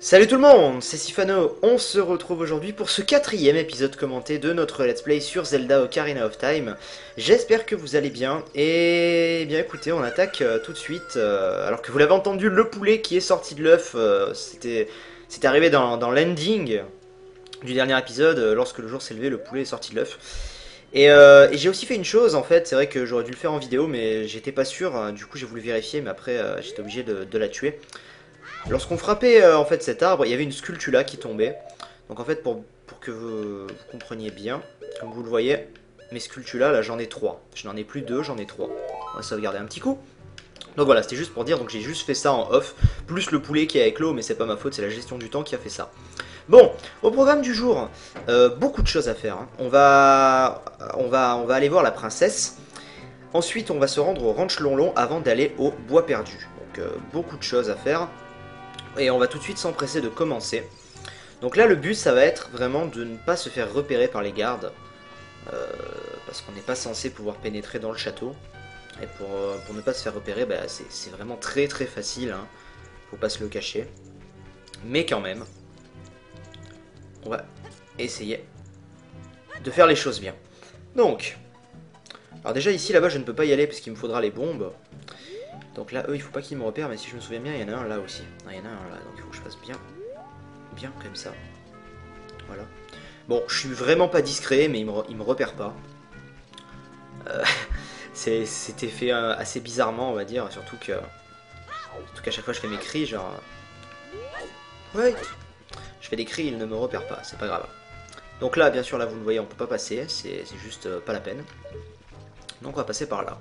Salut tout le monde, c'est Sifano, on se retrouve aujourd'hui pour ce quatrième épisode commenté de notre let's play sur Zelda Ocarina of Time. J'espère que vous allez bien, et bien écoutez, on attaque tout de suite, alors que vous l'avez entendu, le poulet qui est sorti de l'œuf, c'était arrivé dans l'ending du dernier épisode, lorsque le jour s'est levé, le poulet est sorti de l'œuf. Et j'ai aussi fait une chose en fait, c'est vrai que j'aurais dû le faire en vidéo, mais j'étais pas sûr, du coup j'ai voulu vérifier, mais après j'étais obligé de la tuer. Lorsqu'on frappait en fait cet arbre, il y avait une sculptula qui tombait. Donc en fait pour que vous compreniez bien, comme vous le voyez, mes sculptulas là j'en ai 3. Je n'en ai plus 2, j'en ai 3. On va sauvegarder un petit coup. Donc voilà, c'était juste pour dire, donc j'ai juste fait ça en off, plus le poulet qui est avec l'eau, mais c'est pas ma faute, c'est la gestion du temps qui a fait ça. Bon, au programme du jour, beaucoup de choses à faire. Hein. On va aller voir la princesse. Ensuite, on va se rendre au ranch Lonlon avant d'aller au bois perdu. Donc beaucoup de choses à faire. Et on va tout de suite s'empresser de commencer. Donc là le but ça va être vraiment de ne pas se faire repérer par les gardes. Parce qu'on n'est pas censé pouvoir pénétrer dans le château. Et pour ne pas se faire repérer, bah, c'est vraiment très très facile. Hein. Faut pas se le cacher. Mais quand même, on va essayer de faire les choses bien. Donc, alors déjà ici là-bas je ne peux pas y aller parce qu'il me faudra les bombes. Donc là, eux, il faut pas qu'ils me repèrent, mais si je me souviens bien, il y en a un là aussi. Ah, il y en a un là, donc il faut que je fasse bien comme ça. Voilà. Bon, je suis vraiment pas discret, mais il me repère pas. C'était fait assez bizarrement, on va dire, surtout qu'à chaque fois je fais mes cris, genre... Ouais. Je fais des cris, il ne me repère pas, c'est pas grave. Donc là, bien sûr, là, vous le voyez, on peut pas passer, c'est juste pas la peine. Donc on va passer par là.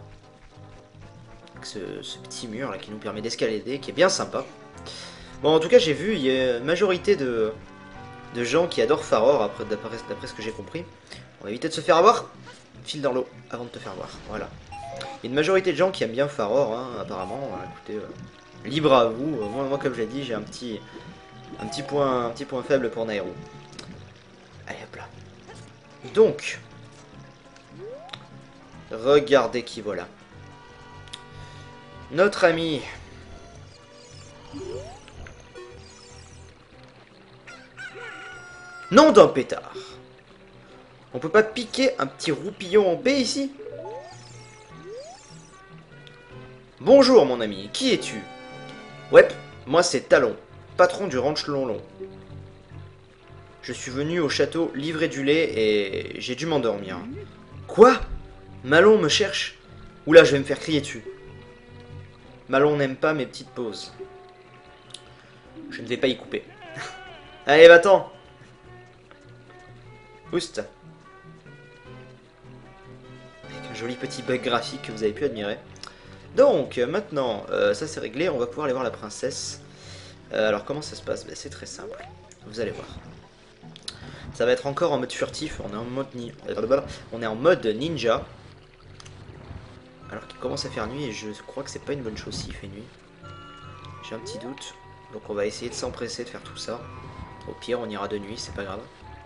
Ce petit mur là qui nous permet d'escalader, qui est bien sympa. Bon, en tout cas, j'ai vu, il y a une majorité de gens qui adorent Faror, d'après ce que j'ai compris. On va éviter de se faire avoir. File dans l'eau avant de te faire voir. Voilà. Il y a une majorité de gens qui aiment bien Faror, hein, apparemment. Écoutez, libre à vous. Moi, comme je l'ai dit, j'ai un petit point faible pour Nairo. Allez, hop là. Donc, regardez qui voilà. Notre ami. Nom d'un pétard. On peut pas piquer un petit roupillon en paix ici? Bonjour mon ami, qui es-tu? Ouais, moi c'est Talon, patron du ranch Lonlon. Je suis venu au château livrer du lait et j'ai dû m'endormir. Quoi? Malon me cherche? Oula, je vais me faire crier dessus. Malon n'aime pas mes petites pauses. Je ne vais pas y couper. Allez, va-t'en! Oust. Avec un joli petit bug graphique que vous avez pu admirer. Donc, maintenant, ça c'est réglé, on va pouvoir aller voir la princesse. Alors, comment ça se passe? Ben, c'est très simple. Vous allez voir. Ça va être encore en mode furtif, on est en mode ninja. Alors qu'il commence à faire nuit et je crois que c'est pas une bonne chose s'il fait nuit. J'ai un petit doute. Donc on va essayer de s'empresser de faire tout ça. Au pire, on ira de nuit, c'est pas grave.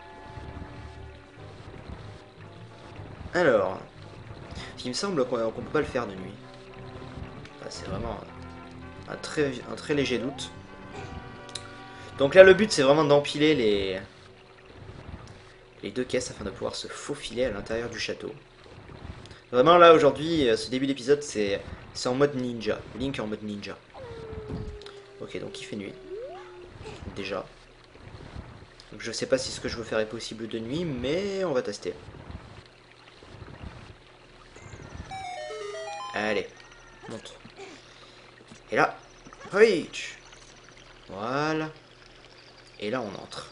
Alors, il me semble qu'on peut pas le faire de nuit. C'est vraiment un très léger doute. Donc là, le but, c'est vraiment d'empiler les deux caisses afin de pouvoir se faufiler à l'intérieur du château. Vraiment, là, aujourd'hui, ce début d'épisode, c'est en mode ninja. Link en mode ninja. Ok, donc il fait nuit. Déjà. Donc je sais pas si ce que je veux faire est possible de nuit, mais on va tester. Allez, monte. Et là, reach. Voilà. Et là, on entre.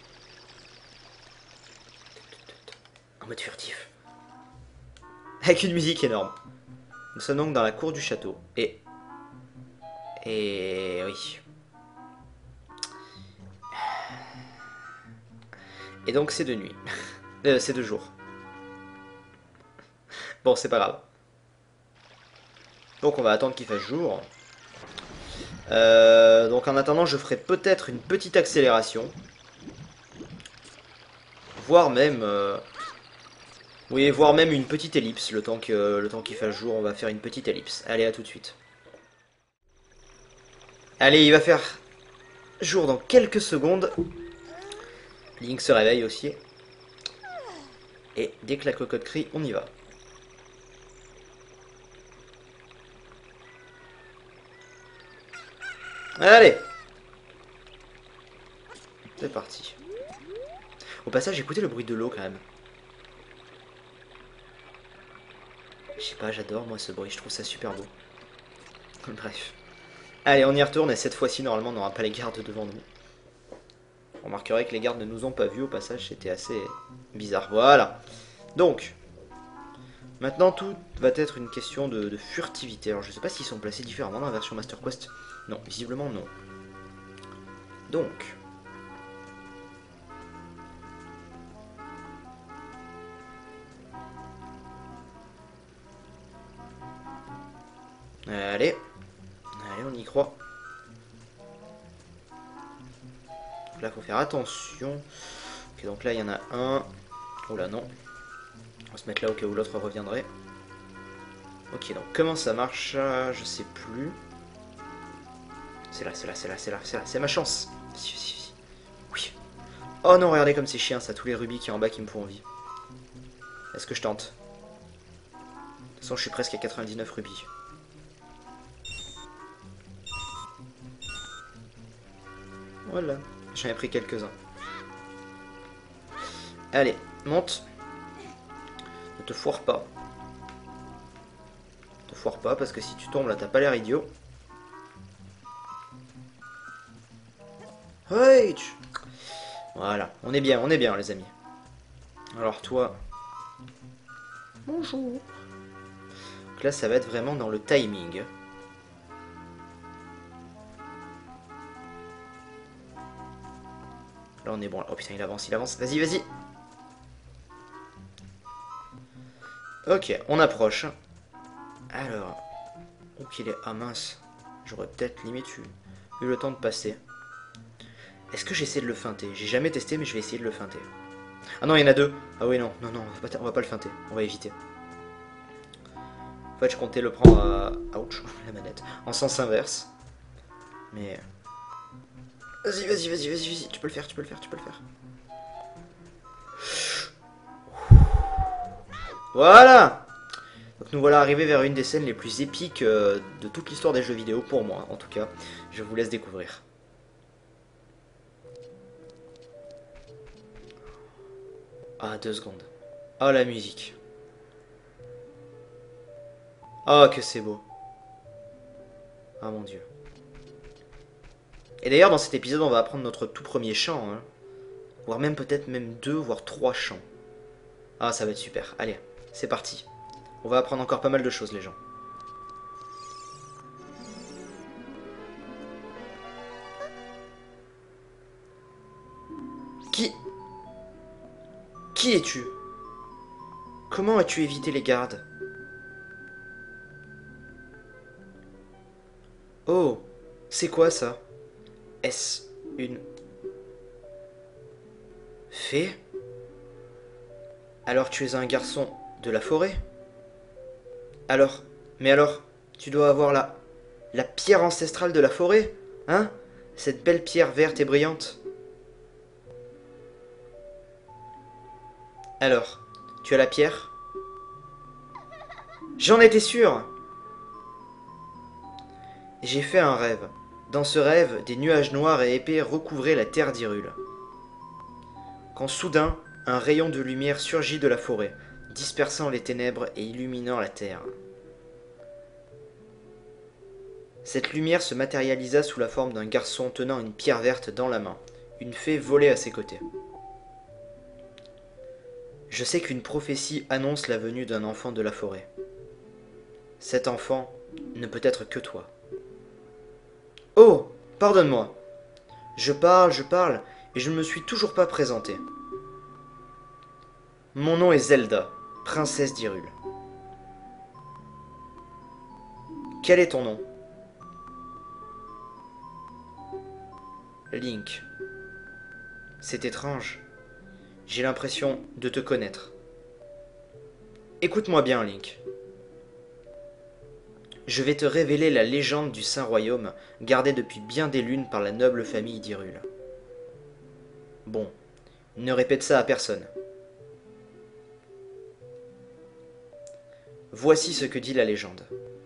En mode furtif. Avec une musique énorme. Nous sommes donc dans la cour du château. Et oui. Et donc c'est de nuit. C'est de jour. Bon, c'est pas grave. Donc on va attendre qu'il fasse jour. Donc en attendant, je ferai peut-être une petite accélération. Voire même... oui, voire même une petite ellipse. Le temps qu'il fasse jour, on va faire une petite ellipse. Allez, à tout de suite. Allez, il va faire jour dans quelques secondes. Link se réveille aussi. Et dès que la cocotte crie, on y va. Allez! C'est parti. Au passage, écoutez le bruit de l'eau quand même. Je sais pas, j'adore moi ce bruit, je trouve ça super beau. Bref. Allez, on y retourne et cette fois-ci, normalement, on n'aura pas les gardes devant nous. On remarquerait que les gardes ne nous ont pas vus au passage, c'était assez bizarre. Voilà. Donc, maintenant tout va être une question de furtivité. Alors je sais pas s'ils sont placés différemment dans la version Master Quest. Non, visiblement non. Donc... Allez. Allez, on y croit. Donc là, faut faire attention. Ok, donc là, il y en a un. Oh là, non. On va se mettre là au cas où l'autre reviendrait. Ok, donc comment ça marche? Je sais plus. C'est là, c'est là, c'est là, c'est là, c'est là. C'est ma chance. Oui. Oh non, regardez comme c'est chiant, ça. Tous les rubis qui est en bas qui me font envie. Est-ce que je tente? De toute façon, je suis presque à 99 rubis. Voilà. J'en ai pris quelques-uns. Allez, monte. Ne te foire pas. Ne te foire pas, parce que si tu tombes là, t'as pas l'air idiot. Hey. Voilà, on est bien les amis. Alors toi... Bonjour. Donc là, ça va être vraiment dans le timing. Là, on est bon. Oh putain, il avance, il avance. Vas-y, vas-y. Ok, on approche. Alors... Donc il est... Ah mince. J'aurais peut-être limite eu le temps de passer. Est-ce que j'essaie de le feinter? J'ai jamais testé, mais je vais essayer de le feinter. Ah non, il y en a deux. Ah oui, non, non, non, on va pas le feinter. On va éviter. En fait, je comptais le prendre à... Ouch, la manette. En sens inverse. Mais... Vas-y, vas-y, vas-y, vas-y, vas-y. Tu peux le faire, tu peux le faire, tu peux le faire. Voilà! Donc nous voilà arrivés vers une des scènes les plus épiques de toute l'histoire des jeux vidéo, pour moi en tout cas. Je vous laisse découvrir. Ah, 2 secondes. Oh, la musique. Oh, que c'est beau. Ah, mon Dieu. Et d'ailleurs, dans cet épisode, on va apprendre notre tout premier chant. Hein. Voire même peut-être même 2, voire 3 chants. Ah, ça va être super. Allez, c'est parti. On va apprendre encore pas mal de choses, les gens. Qui es-tu? Comment as-tu évité les gardes? Oh, c'est quoi ça? Est-ce une... fée? Alors tu es un garçon de la forêt? Alors, mais alors, tu dois avoir la pierre ancestrale de la forêt, hein? Cette belle pierre verte et brillante. Alors, tu as la pierre? J'en étais sûr! J'ai fait un rêve. Dans ce rêve, des nuages noirs et épais recouvraient la terre d'Hyrule. Quand soudain, un rayon de lumière surgit de la forêt, dispersant les ténèbres et illuminant la terre. Cette lumière se matérialisa sous la forme d'un garçon tenant une pierre verte dans la main. Une fée volait à ses côtés. Je sais qu'une prophétie annonce la venue d'un enfant de la forêt. Cet enfant ne peut être que toi. Oh, pardonne-moi. Je parle, et je ne me suis toujours pas présenté. Mon nom est Zelda, princesse d'Hyrule. Quel est ton nom? Link. C'est étrange. J'ai l'impression de te connaître. Écoute-moi bien, Link. Je vais te révéler la légende du Saint-Royaume, gardée depuis bien des lunes par la noble famille d'Hyrule. Bon, ne répète ça à personne. Voici ce que dit la légende.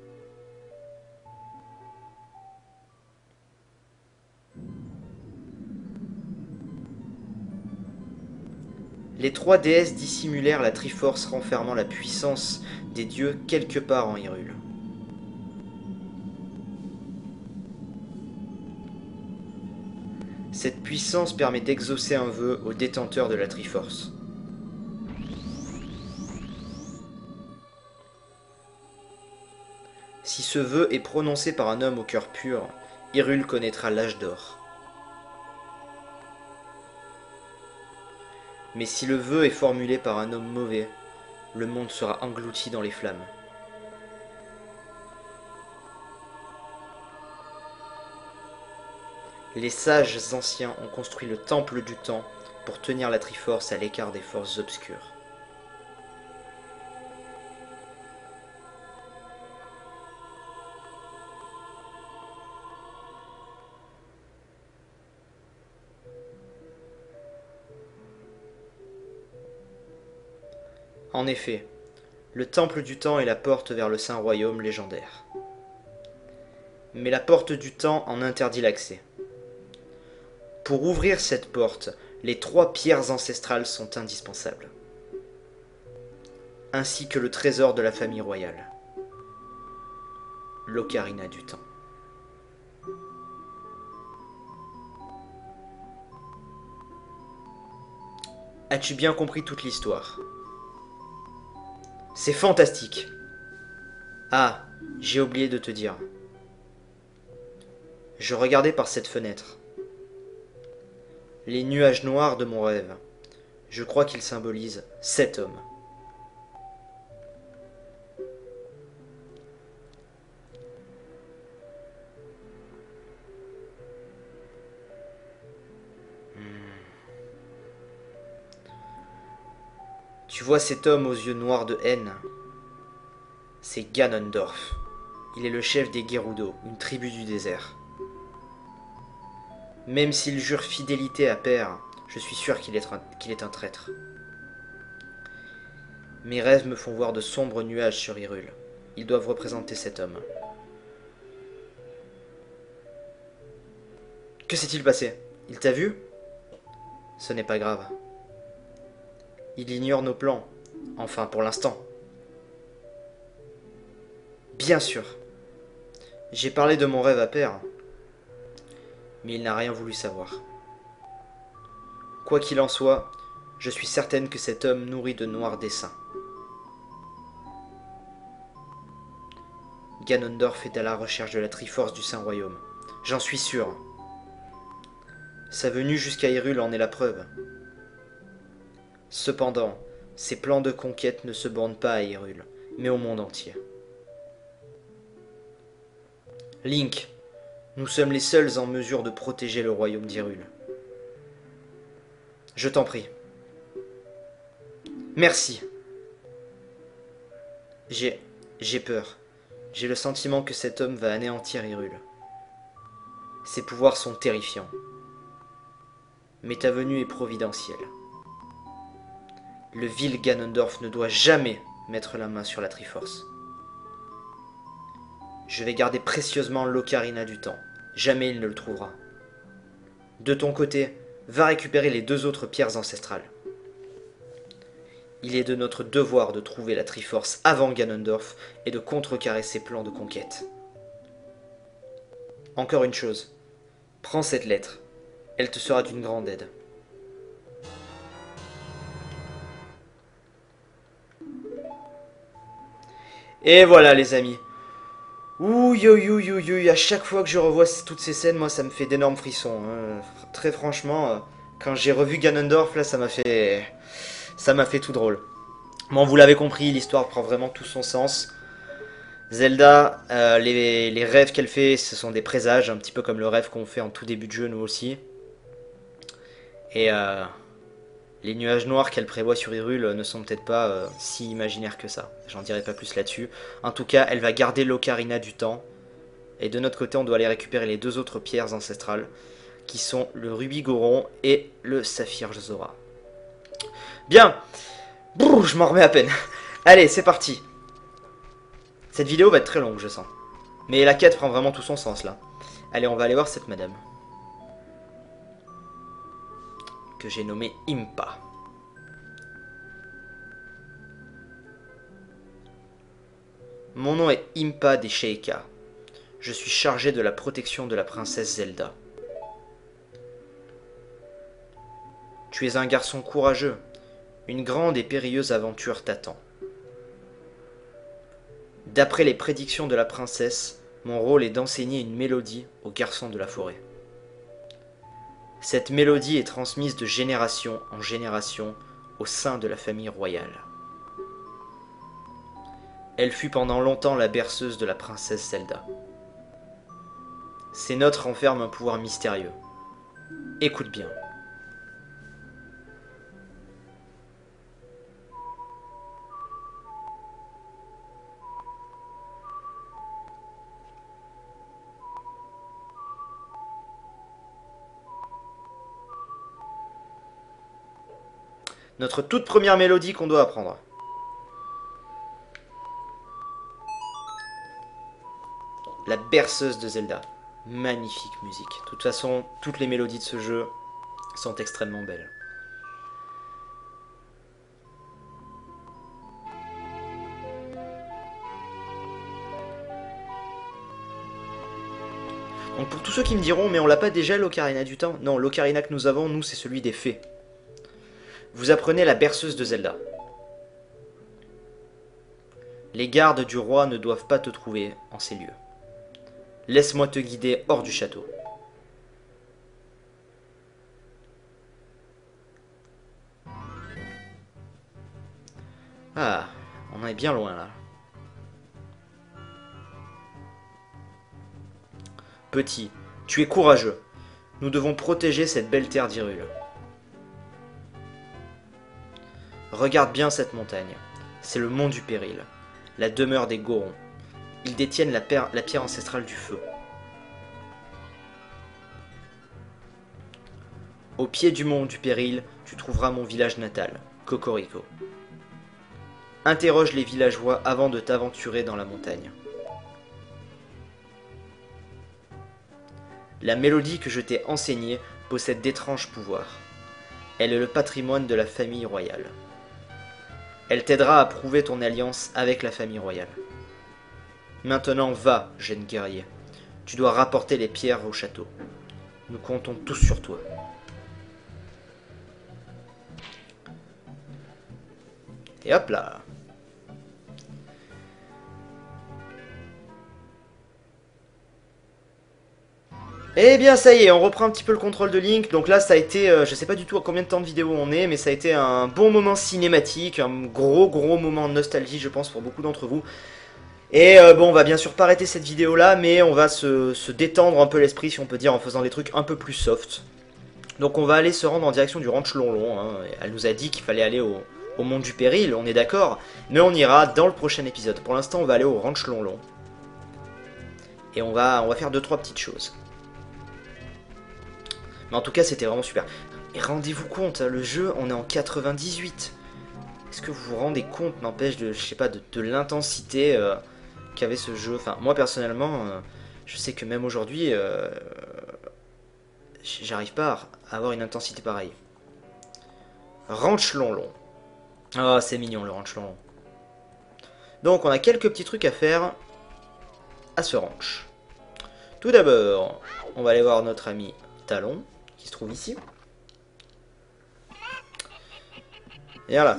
Les trois déesses dissimulèrent la Triforce renfermant la puissance des dieux quelque part en Hyrule. Cette puissance permet d'exaucer un vœu au détenteur de la Triforce. Si ce vœu est prononcé par un homme au cœur pur, Hyrule connaîtra l'âge d'or. Mais si le vœu est formulé par un homme mauvais, le monde sera englouti dans les flammes. Les sages anciens ont construit le temple du temps pour tenir la Triforce à l'écart des forces obscures. En effet, le temple du temps est la porte vers le Saint-Royaume légendaire. Mais la porte du temps en interdit l'accès. Pour ouvrir cette porte, les trois pierres ancestrales sont indispensables, ainsi que le trésor de la famille royale, l'Ocarina du Temps. As-tu bien compris toute l'histoire? C'est fantastique. Ah, j'ai oublié de te dire. Je regardais par cette fenêtre. Les nuages noirs de mon rêve. Je crois qu'ils symbolisent 7 hommes. Tu vois cet homme aux yeux noirs de haine? C'est Ganondorf. Il est le chef des Gerudo, une tribu du désert. Même s'il jure fidélité à Père, je suis sûr qu'il est un traître. Mes rêves me font voir de sombres nuages sur Hyrule. Ils doivent représenter cet homme. Que s'est-il passé? Il t'a vu? Ce n'est pas grave. Il ignore nos plans. Enfin, pour l'instant. Bien sûr. J'ai parlé de mon rêve à Père. Mais il n'a rien voulu savoir. Quoi qu'il en soit, je suis certaine que cet homme nourrit de noirs desseins. Ganondorf est à la recherche de la Triforce du Saint-Royaume. J'en suis sûr. Sa venue jusqu'à Hyrule en est la preuve. Cependant, ses plans de conquête ne se bornent pas à Hyrule, mais au monde entier. Link, nous sommes les seuls en mesure de protéger le royaume d'Hyrule. Je t'en prie. Merci. J'ai peur. J'ai le sentiment que cet homme va anéantir Hyrule. Ses pouvoirs sont terrifiants. Mais ta venue est providentielle. Le vil Ganondorf ne doit jamais mettre la main sur la Triforce. Je vais garder précieusement l'Ocarina du Temps. Jamais il ne le trouvera. De ton côté, va récupérer les 2 autres pierres ancestrales. Il est de notre devoir de trouver la Triforce avant Ganondorf et de contrecarrer ses plans de conquête. Encore une chose, prends cette lettre. Elle te sera d'une grande aide. Et voilà les amis. Ouh, à chaque fois que je revois toutes ces scènes, moi ça me fait d'énormes frissons. Hein. Très franchement, quand j'ai revu Ganondorf, là ça m'a fait tout drôle. Bon, vous l'avez compris, l'histoire prend vraiment tout son sens. Zelda, les rêves qu'elle fait, ce sont des présages, un petit peu comme le rêve qu'on fait en tout début de jeu, nous aussi. Et Les nuages noirs qu'elle prévoit sur Hyrule ne sont peut-être pas si imaginaires que ça. J'en dirai pas plus là-dessus. En tout cas, elle va garder l'Ocarina du Temps. Et de notre côté, on doit aller récupérer les deux autres pierres ancestrales, qui sont le Rubis Goron et le Saphir Zora. Bien. Brrr, je m'en remets à peine. Allez, c'est parti. Cette vidéo va être très longue, je sens. Mais la quête prend vraiment tout son sens, là. Allez, on va aller voir cette madame. Que j'ai nommée Impa. Mon nom est Impa des Sheikah. Je suis chargé de la protection de la princesse Zelda. Tu es un garçon courageux. Une grande et périlleuse aventure t'attend. D'après les prédictions de la princesse, mon rôle est d'enseigner une mélodie aux garçons de la forêt. Cette mélodie est transmise de génération en génération au sein de la famille royale. Elle fut pendant longtemps la berceuse de la princesse Zelda. Ces notes renferment un pouvoir mystérieux. Écoute bien. Notre toute première mélodie qu'on doit apprendre. La berceuse de Zelda. Magnifique musique. De toute façon, toutes les mélodies de ce jeu sont extrêmement belles. Donc pour tous ceux qui me diront, mais on l'a pas déjà l'Ocarina du Temps? Non, l'Ocarina que nous avons, nous, c'est celui des fées. Vous apprenez la berceuse de Zelda. Les gardes du roi ne doivent pas te trouver en ces lieux. Laisse-moi te guider hors du château. Ah, on en est bien loin là. Petit, tu es courageux. Nous devons protéger cette belle terre d'Hyrule. Regarde bien cette montagne. C'est le mont du Péril, la demeure des Gorons. Ils détiennent la pierre ancestrale du feu. Au pied du mont du Péril, tu trouveras mon village natal, Cocorico. Interroge les villageois avant de t'aventurer dans la montagne. La mélodie que je t'ai enseignée possède d'étranges pouvoirs. Elle est le patrimoine de la famille royale. Elle t'aidera à prouver ton alliance avec la famille royale. Maintenant va, jeune guerrier. Tu dois rapporter les pierres au château. Nous comptons tous sur toi. Et hop là. Eh bien ça y est, on reprend un petit peu le contrôle de Link. Donc là ça a été, je sais pas du tout à combien de temps de vidéo on est, mais ça a été un bon moment cinématique, un gros moment de nostalgie je pense pour beaucoup d'entre vous. Et bon, on va bien sûr pas arrêter cette vidéo là, mais on va se détendre un peu l'esprit si on peut dire en faisant des trucs un peu plus soft. Donc on va aller se rendre en direction du ranch Lonlon, hein. Elle nous a dit qu'il fallait aller au mont du Péril, on est d'accord, mais on ira dans le prochain épisode. Pour l'instant on va aller au ranch Lonlon. Et on va faire 2-3 petites choses. Mais en tout cas, c'était vraiment super. Et rendez-vous compte, le jeu, on est en 98. Est-ce que vous vous rendez compte, n'empêche, de, je sais pas, de l'intensité qu'avait ce jeu. Enfin, moi, personnellement, je sais que même aujourd'hui, j'arrive pas à avoir une intensité pareille. Ranch Lonlon. Oh, c'est mignon, le ranch Lonlon. Donc, on a quelques petits trucs à faire à ce ranch. Tout d'abord, on va aller voir notre ami Talon, qui se trouve ici. Et voilà.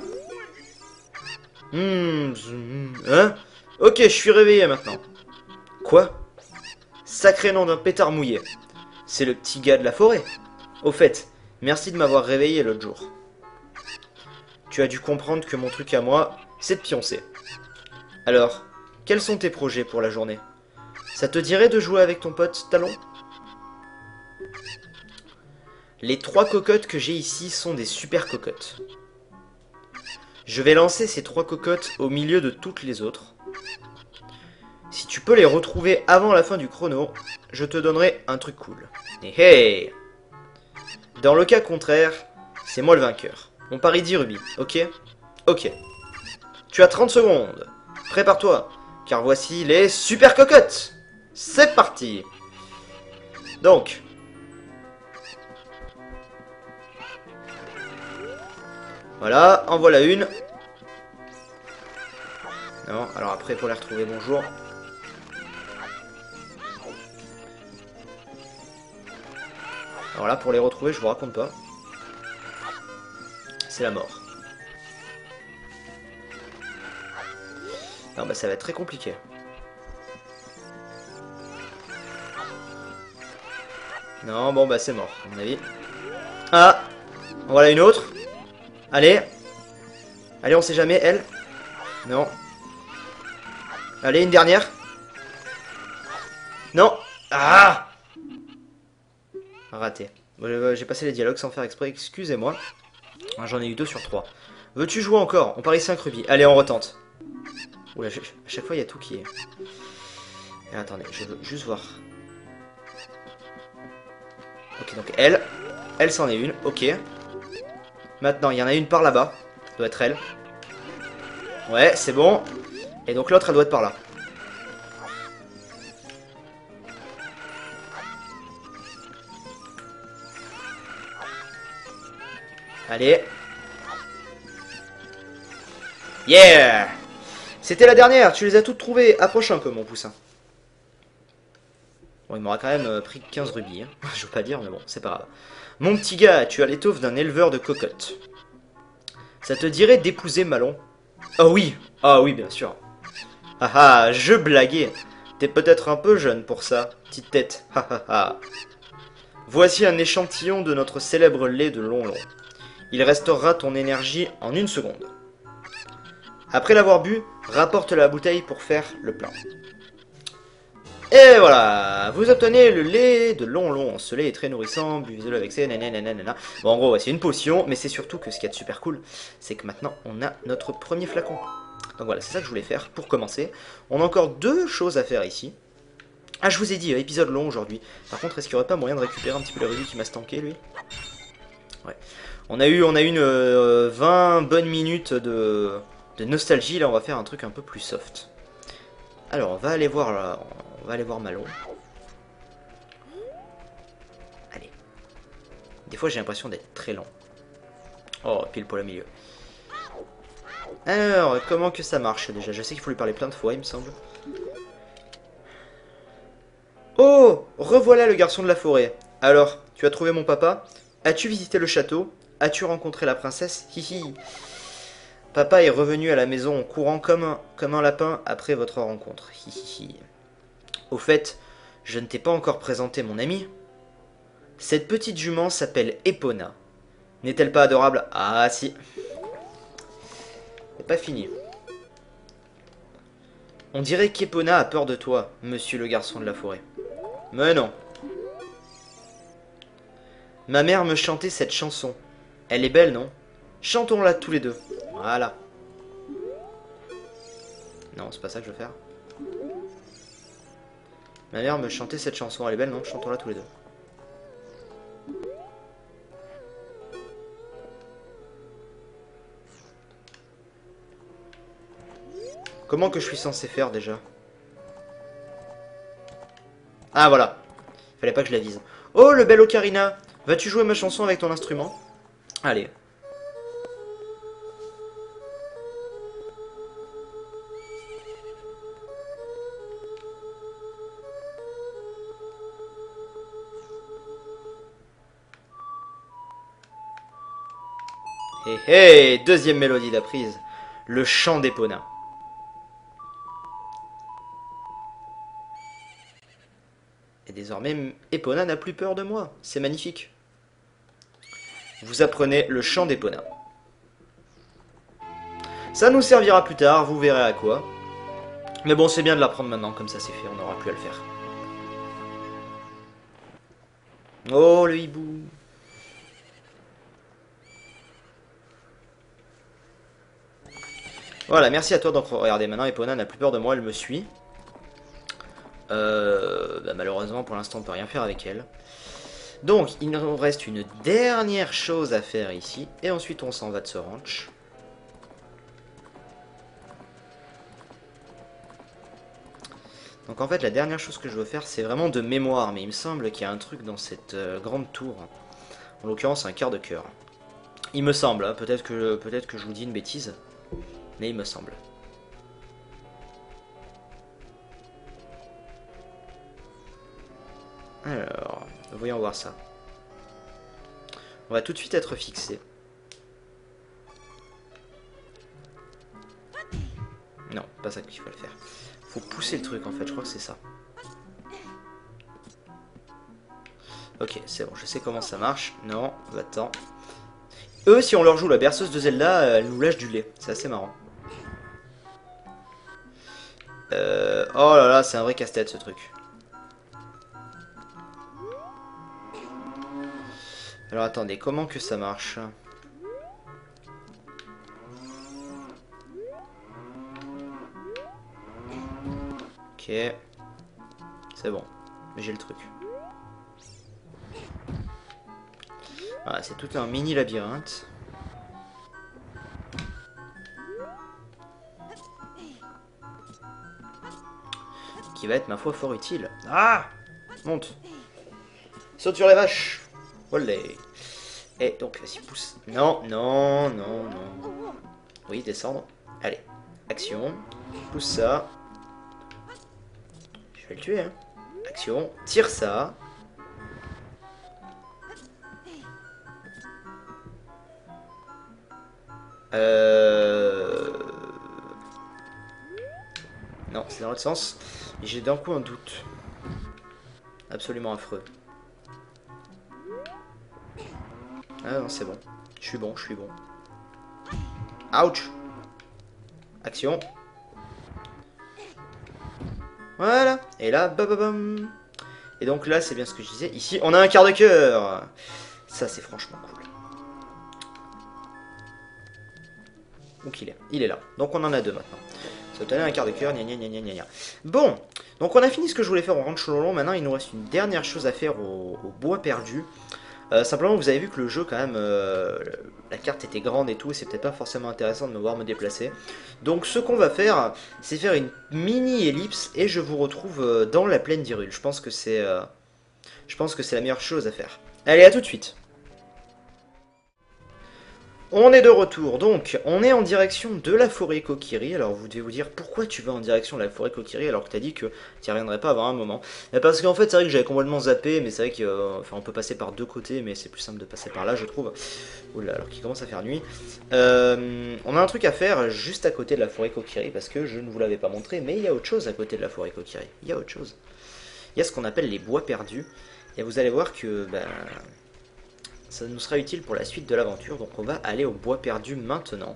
Hein? Ok, je suis réveillé maintenant. Quoi? Sacré nom d'un pétard mouillé. C'est le petit gars de la forêt. Au fait, merci de m'avoir réveillé l'autre jour. Tu as dû comprendre que mon truc à moi, c'est de pioncer. Alors, quels sont tes projets pour la journée? Ça te dirait de jouer avec ton pote Talon? Les 3 cocottes que j'ai ici sont des super cocottes. Je vais lancer ces 3 cocottes au milieu de toutes les autres. Si tu peux les retrouver avant la fin du chrono, je te donnerai un truc cool. Et hey! Dans le cas contraire, c'est moi le vainqueur. On parie 10 rubis, ok? Ok. Tu as 30 secondes. Prépare-toi, car voici les super cocottes. C'est parti. Donc. Voilà, en voilà une. Non, alors après pour les retrouver, bonjour. Alors là, pour les retrouver, je vous raconte pas. C'est la mort. Non, bah ça va être très compliqué. Non, bon bah c'est mort, à mon avis. Ah! Voilà une autre. Allez. Allez, on sait jamais, elle. Non. Allez, une dernière. Non. Ah! Raté. Bon, j'ai passé les dialogues sans faire exprès, excusez-moi. J'en ai eu 2 sur 3. Veux-tu jouer encore? On parie 5 rubis. Allez, on retente. Oula, à chaque fois, il y a tout qui est... Et attendez, je veux juste voir. Ok, donc elle. Elle, c'en est une. Ok. Maintenant, il y en a une par là-bas. Ça doit être elle. Ouais, c'est bon. Et donc l'autre, elle doit être par là. Allez. Yeah! C'était la dernière, tu les as toutes trouvées. Approche un peu, mon poussin. Bon, il m'aura quand même pris 15 rubis. Hein. Je veux pas dire, mais bon, c'est pas grave. Mon petit gars, tu as l'étoffe d'un éleveur de cocottes. Ça te dirait d'épouser Malon? Oh oui! Ah oui, bien sûr. Ah ah, je blaguais. T'es peut-être un peu jeune pour ça, petite tête. Ha ha ha. Voici un échantillon de notre célèbre lait de Lonlon. Il restaurera ton énergie en 1 seconde. Après l'avoir bu, rapporte la bouteille pour faire le plein. Et voilà, vous obtenez le lait de Lonlon. Ce lait est très nourrissant, buvez-le avec ces nanana. Bon, en gros, c'est une potion, mais c'est surtout que ce qui est super cool, c'est que maintenant, on a notre premier flacon. Donc voilà, c'est ça que je voulais faire pour commencer. On a encore 2 choses à faire ici. Ah, je vous ai dit, épisode long aujourd'hui. Par contre, est-ce qu'il n'y aurait pas moyen de récupérer un petit peu les rubis qui m'a stanké, lui? Ouais. On a eu une 20 bonnes minutes de nostalgie. Là, on va faire un truc un peu plus soft. Alors, on va aller voir Malon. Allez. Des fois, j'ai l'impression d'être très lent. Oh, pile pour le milieu. Alors, comment que ça marche déjà? Je sais qu'il faut lui parler plein de fois, il me semble. Oh, revoilà le garçon de la forêt. Alors, tu as trouvé mon papa? As-tu visité le château? As-tu rencontré la princesse? Hihi. Papa est revenu à la maison en courant comme un lapin après votre rencontre. Hihihi. Au fait, je ne t'ai pas encore présenté mon ami. Cette petite jument s'appelle Epona. N'est-elle pas adorable? Ah si. C'est pas fini. On dirait qu'Epona a peur de toi, monsieur le garçon de la forêt. Mais non. Ma mère me chantait cette chanson. Elle est belle, non? Chantons-la tous les deux. Voilà. Non, c'est pas ça que je veux faire. Ma mère me chantait cette chanson. Elle est belle, non? Chantons-la tous les deux. Comment que je suis censé faire déjà? Ah voilà. Fallait pas que je la vise. Oh, le bel Ocarina. Vas-tu jouer ma chanson avec ton instrument? Allez. Hé hé, deuxième mélodie d'apprise. Le chant d'Epona. Et désormais, Epona n'a plus peur de moi. C'est magnifique. Vous apprenez le chant d'Epona. Ça nous servira plus tard, vous verrez à quoi. Mais bon, c'est bien de l'apprendre maintenant, comme ça c'est fait, on n'aura plus à le faire. Oh, le hibou. Voilà, merci à toi. Donc regardez, maintenant Epona n'a plus peur de moi, elle me suit. Bah, malheureusement pour l'instant on peut rien faire avec elle. Donc il nous reste une dernière chose à faire ici. Et ensuite on s'en va de ce ranch. Donc en fait la dernière chose que je veux faire c'est vraiment de mémoire. Mais il me semble qu'il y a un truc dans cette grande tour. En l'occurrence un quart de cœur. Il me semble, hein, peut-être que je vous dis une bêtise. Mais il me semble. Alors, voyons voir ça. On va tout de suite être fixé. Non, pas ça qu'il faut le faire. Faut pousser le truc en fait, je crois que c'est ça. Ok, c'est bon, je sais comment ça marche. Non, va-t'en. Eux, si on leur joue la berceuse de Zelda, elle nous lâche du lait. C'est assez marrant. Oh là là, c'est un vrai casse-tête ce truc. Alors attendez, comment que ça marche? Ok. C'est bon. J'ai le truc. Voilà, c'est tout un mini labyrinthe. Qui va être, ma foi, fort utile. Ah! Monte! Saute sur les vaches! Olé! Et donc, vas-y, pousse. Non, non, non, non. Oui, descendre. Allez. Action. Pousse ça. Je vais le tuer, hein. Action. Tire ça. Non, c'est dans l'autre sens. J'ai d'un coup un doute. Absolument affreux. Ah non, c'est bon. Je suis bon, je suis bon. Ouch! Action. Voilà. Et là, bababam. Et donc là, c'est bien ce que je disais. Ici, on a un quart de cœur. Ça, c'est franchement cool. Où qu'il est? Il est là. Donc on en a deux maintenant. Ça obtenait un quart de cœur, gna gna gna gna gna gna. Bon, donc on a fini ce que je voulais faire au Ranch Lolon. Maintenant, il nous reste une dernière chose à faire au bois perdu. Simplement, vous avez vu que le jeu, quand même, la carte était grande et tout, c'est peut-être pas forcément intéressant de me voir me déplacer. Donc, ce qu'on va faire, c'est faire une mini ellipse et je vous retrouve dans la plaine d'Hyrule. Je pense que c'est la meilleure chose à faire. Allez, à tout de suite. On est de retour, donc on est en direction de la forêt Kokiri. Alors vous devez vous dire pourquoi tu vas en direction de la forêt Kokiri alors que t'as dit que tu n'y reviendrais pas avant un moment. Parce qu'en fait c'est vrai que j'avais complètement zappé, mais c'est vrai que on peut passer par deux côtés, mais c'est plus simple de passer par là je trouve. Oula, alors qu'il commence à faire nuit. On a un truc à faire juste à côté de la forêt Kokiri parce que je ne vous l'avais pas montré, mais il y a autre chose à côté de la forêt Kokiri. Il y a autre chose. Il y a ce qu'on appelle les bois perdus. Et vous allez voir que ça nous sera utile pour la suite de l'aventure, donc on va aller au bois perdu maintenant.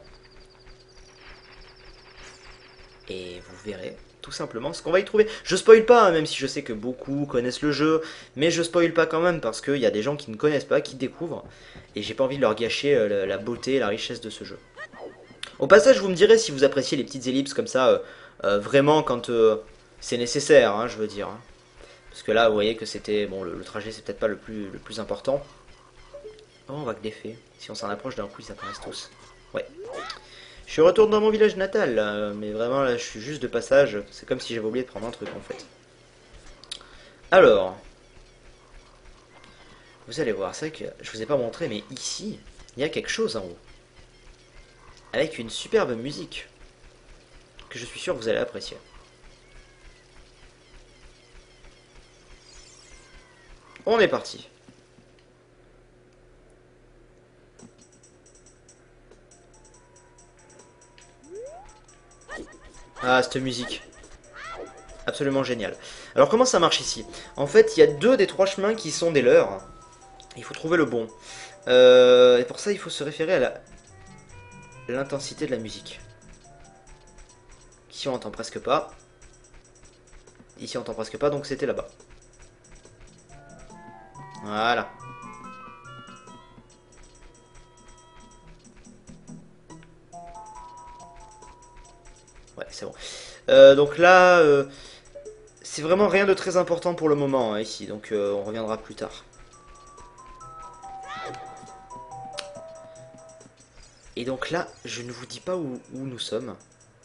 Et vous verrez tout simplement ce qu'on va y trouver. Je spoil pas, hein, même si je sais que beaucoup connaissent le jeu, mais je spoil pas quand même parce qu'il y a des gens qui ne connaissent pas, qui découvrent, et j'ai pas envie de leur gâcher la beauté et la richesse de ce jeu. Au passage, vous me direz si vous appréciez les petites ellipses comme ça, vraiment quand c'est nécessaire, hein, je veux dire. Hein. Parce que là, vous voyez que c'était... Bon, le trajet, c'est peut-être pas le plus important. Oh, on voit que des fées. Si on s'en approche d'un coup, ils apparaissent tous. Ouais. Je suis retourné dans mon village natal, mais vraiment là, je suis juste de passage. C'est comme si j'avais oublié de prendre un truc en fait. Alors, vous allez voir, c'est vrai que je vous ai pas montré, mais ici, il y a quelque chose en haut. Avec une superbe musique. Que je suis sûr que vous allez apprécier. On est parti. Ah, cette musique. Absolument génial. Alors comment ça marche ici? En fait, il y a deux des trois chemins qui sont des leurs. Il faut trouver le bon. Et pour ça, il faut se référer à l'intensité de la musique. Ici, on entend presque pas. Ici, on entend presque pas, donc c'était là-bas. Voilà. c'est bon. Donc là, c'est vraiment rien de très important pour le moment hein, ici, donc on reviendra plus tard. Et donc là, je ne vous dis pas où nous sommes.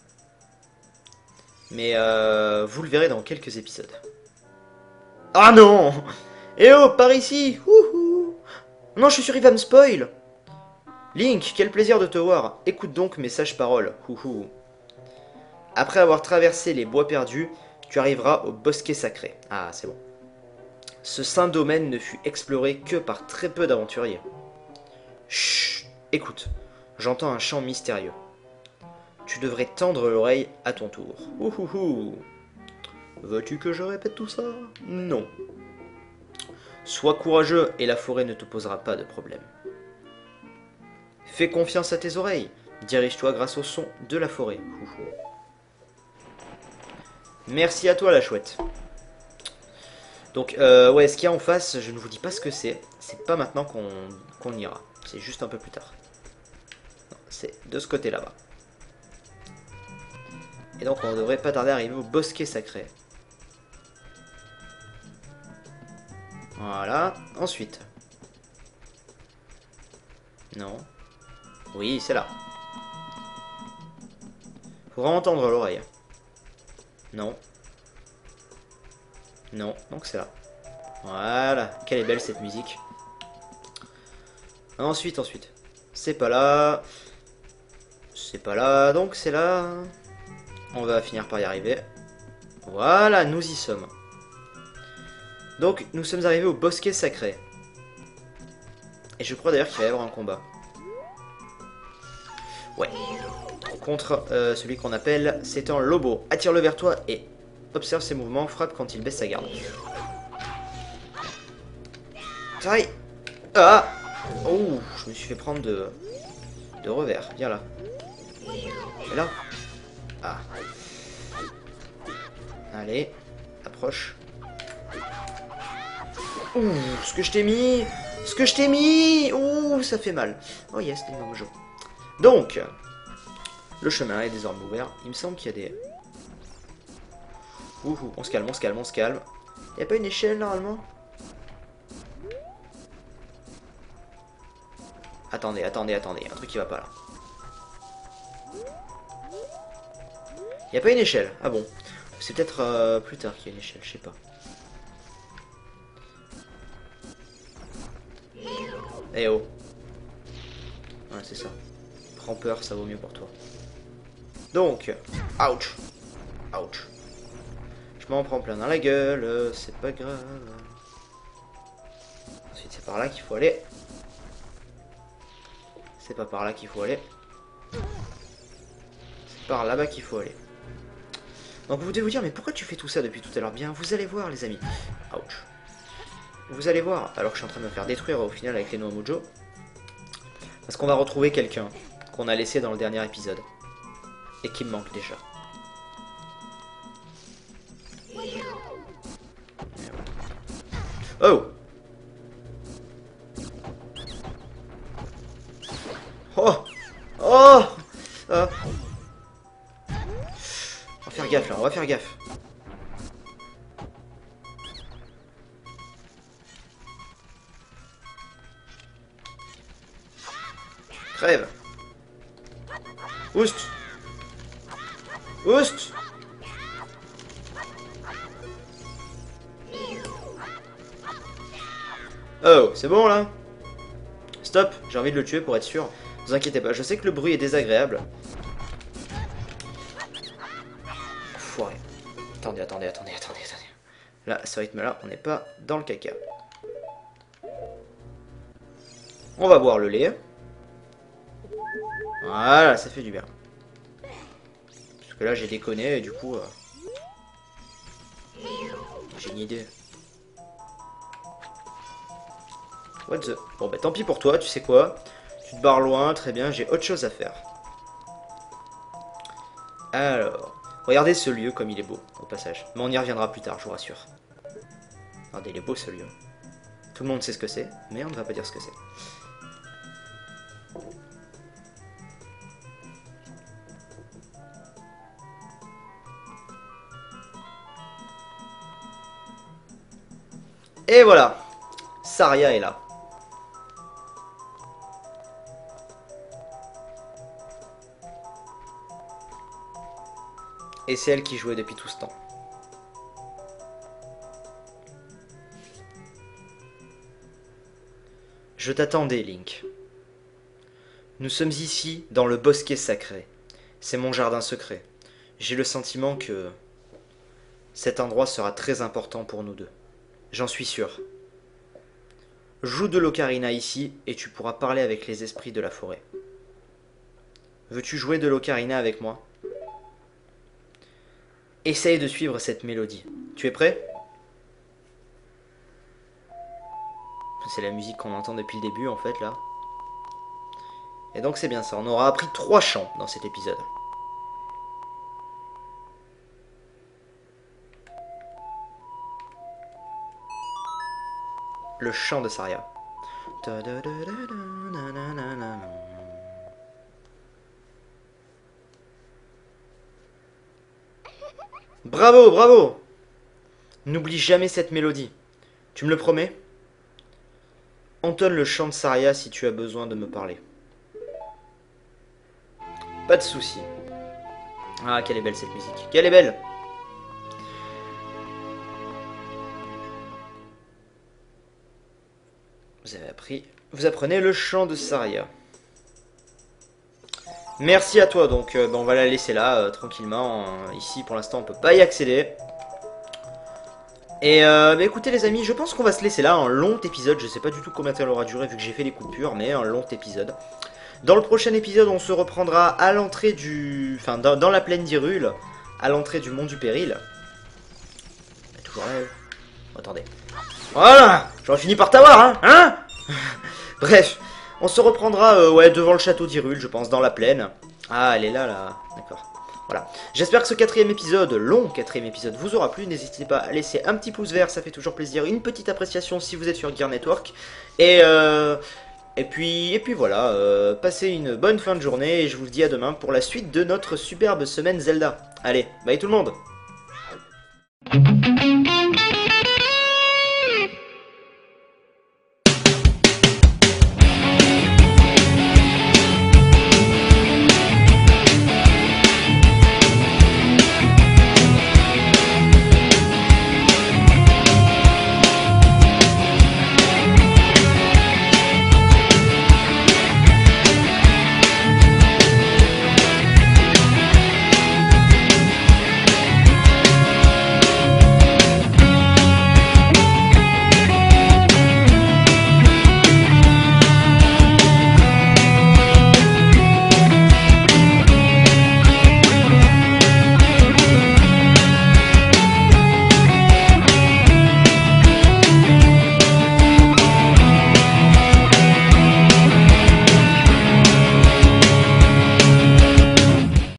Mais vous le verrez dans quelques épisodes. Ah non! Eh oh, par ici! Wouhou! Non, je suis sûr, il va me spoil! Link, quel plaisir de te voir. Écoute donc mes sages paroles. Wouhou! Après avoir traversé les bois perdus, tu arriveras au bosquet sacré. Ah, c'est bon. Ce saint domaine ne fut exploré que par très peu d'aventuriers. Chut! Écoute, j'entends un chant mystérieux. Tu devrais tendre l'oreille à ton tour. Ouhouhou! Veux-tu que je répète tout ça? Non. Sois courageux et la forêt ne te posera pas de problème. Fais confiance à tes oreilles. Dirige-toi grâce au son de la forêt. Ouhou. Merci à toi la chouette. Donc ouais, ce qu'il y a en face, je ne vous dis pas ce que c'est. C'est pas maintenant qu'on ira. C'est juste un peu plus tard. C'est de ce côté là-bas. Et donc on devrait pas tarder à arriver au bosquet sacré. Voilà. Ensuite. Non. Oui, c'est là. Faut vraiment tendre l'oreille. Non. Non, donc c'est là. Voilà. Quelle est belle cette musique. Ensuite. C'est pas là. C'est pas là, donc c'est là. On va finir par y arriver. Voilà, nous y sommes. Donc, nous sommes arrivés au bosquet sacré. Et je crois d'ailleurs qu'il va y avoir un combat. Ouais. Contre celui qu'on appelle c'est un Lobo. Attire-le vers toi et observe ses mouvements. Frappe quand il baisse sa garde. Aïe. Ah. Oh, je me suis fait prendre de revers. Viens là. Et là. Ah. Allez. Approche. Ouh, ce que je t'ai mis. Ce que je t'ai mis. Ouh, ça fait mal. Oh yes, les jeu. Donc, le chemin est désormais ouvert. Il me semble qu'il y a des... Ouh, on se calme. Il n'y a pas une échelle normalement? Attendez, un truc qui va pas là. Il n'y a pas une échelle. Ah bon. C'est peut-être plus tard qu'il y a une échelle, je sais pas. Eh oh. Ouais, c'est ça. Prends peur, ça vaut mieux pour toi. Donc, ouch. Ouch. Je m'en prends plein dans la gueule, c'est pas grave. Ensuite, c'est par là qu'il faut aller. C'est pas par là qu'il faut aller. C'est par là-bas qu'il faut aller. Donc vous devez vous dire, mais pourquoi tu fais tout ça depuis tout à l'heure? Bien, vous allez voir les amis. Ouch. Vous allez voir, alors que je suis en train de me faire détruire au final avec les noix mojo. Parce qu'on va retrouver quelqu'un qu'on a laissé dans le dernier épisode. Et qui me manque déjà. Oh! Oh! Oh! On va faire gaffe là, on va faire gaffe. Crève! Oust! Oust! Oh, c'est bon là? Stop, j'ai envie de le tuer pour être sûr. Ne vous inquiétez pas, je sais que le bruit est désagréable. Foiré. Attendez. Là, ce rythme-là, on n'est pas dans le caca. On va boire le lait. Voilà, ça fait du bien. Parce que là, j'ai déconné et du coup... j'ai une idée. What the... Bon, bah tant pis pour toi, tu sais quoi? Tu te barres loin, très bien, j'ai autre chose à faire. Alors... Regardez ce lieu comme il est beau, au passage. Mais on y reviendra plus tard, je vous rassure. Regardez, il est beau ce lieu. Tout le monde sait ce que c'est, mais on ne va pas dire ce que c'est. Et voilà, Saria est là. Et c'est elle qui jouait depuis tout ce temps. Je t'attendais, Link. Nous sommes ici, dans le bosquet sacré. C'est mon jardin secret. J'ai le sentiment que cet endroit sera très important pour nous deux. J'en suis sûr. Joue de l'ocarina ici et tu pourras parler avec les esprits de la forêt. Veux-tu jouer de l'ocarina avec moi? Essaye de suivre cette mélodie. Tu es prêt? C'est la musique qu'on entend depuis le début en fait là. Et donc c'est bien ça, on aura appris 3 chants dans cet épisode. Le chant de Saria. Bravo, bravo! N'oublie jamais cette mélodie. Tu me le promets? Entonne le chant de Saria si tu as besoin de me parler. Pas de souci. Ah, quelle est belle cette musique. Quelle est belle! Vous avez appris. Vous apprenez le chant de Saria. Merci à toi, donc on va la laisser là, tranquillement. Ici, pour l'instant, on peut pas y accéder. Et bah, écoutez les amis, je pense qu'on va se laisser là, un long épisode. Je sais pas du tout combien de temps il aura duré vu que j'ai fait les coupures, mais un long épisode. Dans le prochain épisode, on se reprendra à l'entrée du... Enfin, dans la plaine d'Hyrule, à l'entrée du mont du Péril. Toujours là. Attendez. Voilà! J'aurais fini par t'avoir, hein? Bref, on se reprendra ouais, devant le château d'Hyrule, je pense, dans la plaine. Ah, elle est là, là. D'accord. Voilà. J'espère que ce 4e épisode, long 4e épisode, vous aura plu. N'hésitez pas à laisser un petit pouce vert, ça fait toujours plaisir. Une petite appréciation si vous êtes sur Gear Network. Et puis voilà, passez une bonne fin de journée et je vous dis à demain pour la suite de notre superbe semaine Zelda. Allez, bye tout le monde!